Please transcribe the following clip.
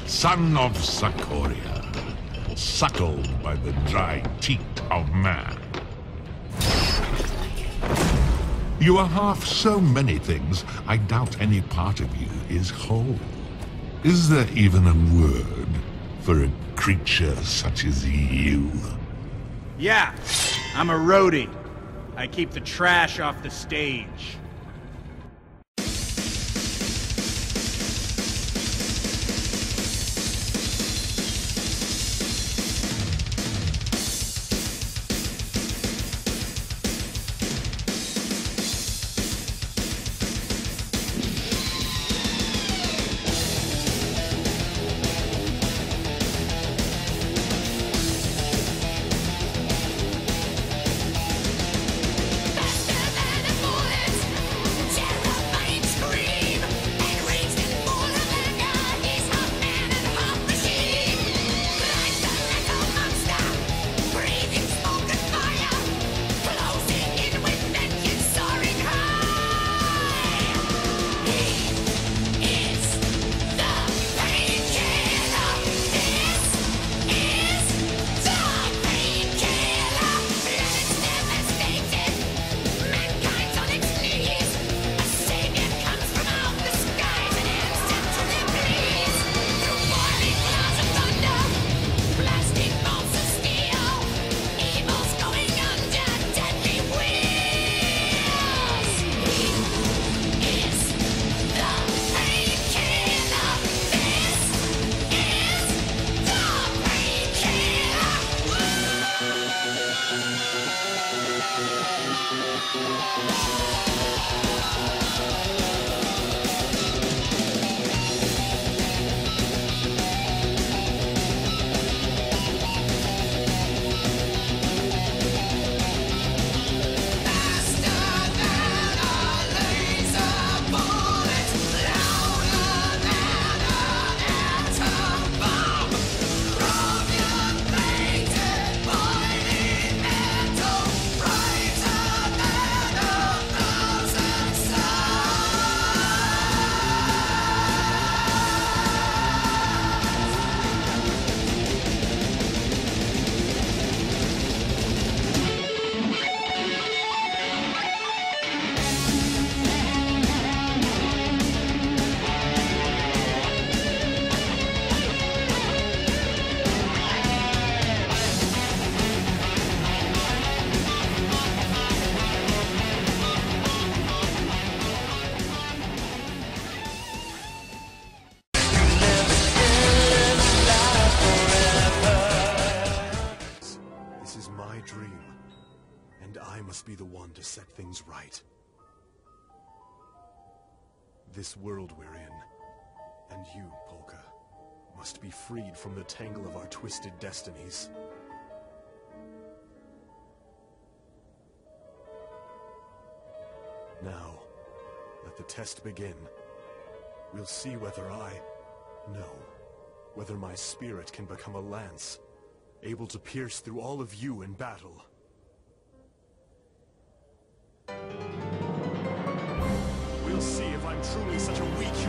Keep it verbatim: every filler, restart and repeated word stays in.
son of Sakoria, suckled by the dry teat of man. You are half so many things, I doubt any part of you is whole. Is there even a word for a creature such as you? Yeah, I'm a roadie. I keep the trash off the stage. Be the one to set things right. This world we're in, and you, Polka, must be freed from the tangle of our twisted destinies. Now, let the test begin. We'll see whether I know, whether my spirit can become a lance, able to pierce through all of you in battle. We'll see if I'm truly such a weak